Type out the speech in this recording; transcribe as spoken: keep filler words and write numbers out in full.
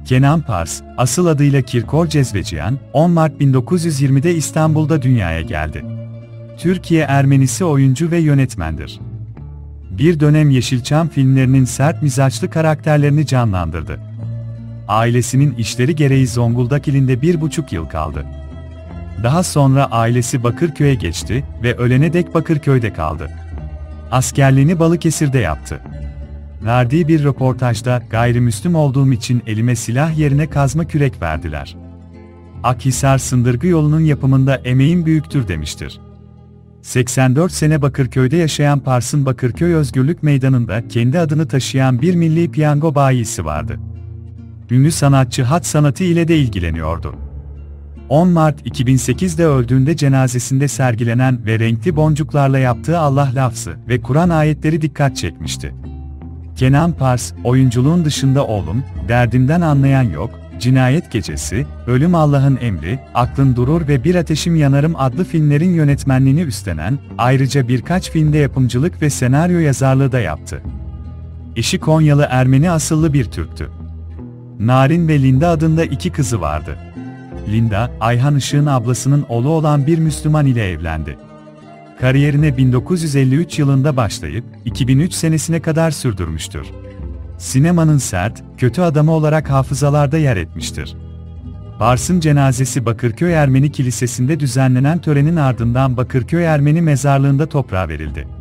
Kenan Pars, asıl adıyla Kirkor Cezveciyan, on Mart bin dokuz yüz yirmide İstanbul'da dünyaya geldi. Türkiye Ermenisi oyuncu ve yönetmendir. Bir dönem Yeşilçam filmlerinin sert mizaçlı karakterlerini canlandırdı. Ailesinin işleri gereği Zonguldak ilinde bir buçuk yıl kaldı. Daha sonra ailesi Bakırköy'e geçti ve ölene dek Bakırköy'de kaldı. Askerliğini Balıkesir'de yaptı. Verdiği bir röportajda, gayrimüslim olduğum için elime silah yerine kazma kürek verdiler. Akhisar Sındırgı yolunun yapımında emeğim büyüktür demiştir. seksen dört sene Bakırköy'de yaşayan Pars'ın Bakırköy Özgürlük Meydanı'nda kendi adını taşıyan bir milli piyango bayisi vardı. Ünlü sanatçı hat sanatı ile de ilgileniyordu. on Mart iki bin sekizde öldüğünde cenazesinde sergilenen ve renkli boncuklarla yaptığı Allah lafzı ve Kur'an ayetleri dikkat çekmişti. Kenan Pars, oyunculuğun dışında Oğlum, Derdimden Anlayan Yok, Cinayet Gecesi, Ölüm Allah'ın Emri, Aklın Durur ve Bir Ateşim Yanarım adlı filmlerin yönetmenliğini üstlenen, ayrıca birkaç filmde yapımcılık ve senaryo yazarlığı da yaptı. Eşi Konyalı Ermeni asıllı bir Türktü. Narin ve Linda adında iki kızı vardı. Linda, Ayhan Işık'ın ablasının oğlu olan bir Müslüman ile evlendi. Kariyerine bin dokuz yüz elli üç yılında başlayıp, iki bin üç senesine kadar sürdürmüştür. Sinemanın sert, kötü adamı olarak hafızalarda yer etmiştir. Pars'ın cenazesi Bakırköy Ermeni Kilisesi'nde düzenlenen törenin ardından Bakırköy Ermeni Mezarlığı'nda toprağa verildi.